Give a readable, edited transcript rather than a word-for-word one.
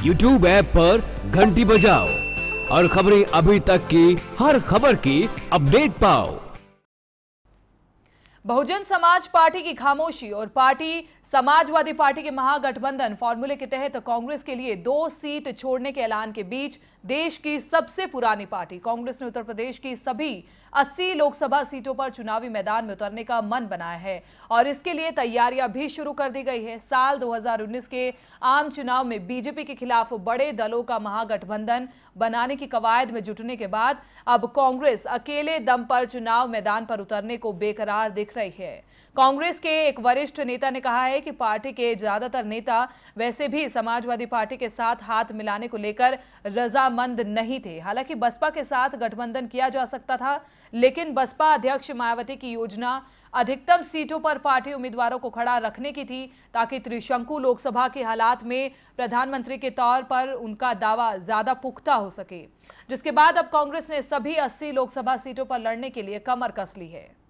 YouTube app पर घंटी बजाओ और खबरें अभी तक की हर खबर की अपडेट पाओ। बहुजन समाज पार्टी की खामोशी और पार्टी समाजवादी पार्टी के महागठबंधन फॉर्मूले के तहत कांग्रेस के लिए 2 सीट छोड़ने के ऐलान के बीच देश की सबसे पुरानी पार्टी कांग्रेस ने उत्तर प्रदेश की सभी 80 लोकसभा सीटों पर चुनावी मैदान में उतरने का मन बनाया है और इसके लिए तैयारियां भी शुरू कर दी गई है। साल 2019 के आम चुनाव में बीजेपी के खिलाफ बड़े दलों का महागठबंधन बनाने की कवायद में जुटने के बाद अब कांग्रेस अकेले दम पर चुनाव मैदान पर उतरने को बेकरार दिख रही है। कांग्रेस के एक वरिष्ठ नेता ने कहा है कि पार्टी के ज्यादातर नेता वैसे भी समाजवादी पार्टी के साथ हाथ मिलाने को लेकर रजामंद नहीं थे। हालांकि बसपा के साथ गठबंधन किया जा सकता था, लेकिन बसपा अध्यक्ष मायावती की योजना अधिकतम सीटों पर पार्टी उम्मीदवारों को खड़ा रखने की थी, ताकि त्रिशंकु लोकसभा के हालात में प्रधानमंत्री के तौर पर उनका दावा ज्यादा पुख्ता हो सके, जिसके बाद अब कांग्रेस ने सभी 80 लोकसभा सीटों पर लड़ने के लिए कमर कस ली है।